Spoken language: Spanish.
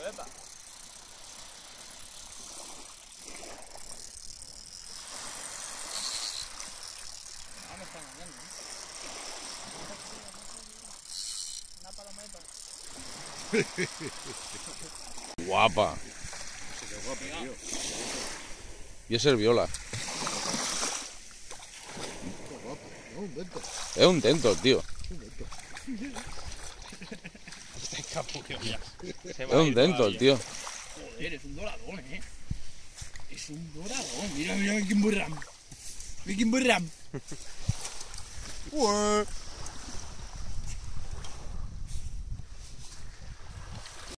epa. No me está engañando, ¿eh? Una palometa. Guapa. Qué guapo, tío. Y es el viola. Qué guapo. No, un dento. Es un dento, tío. Un dento. Está capullo ya. Es un dento, tío. Joder, es un doradón, ¿eh? Es un doradón. Mira, mira, Viking Burram. Viking Burram.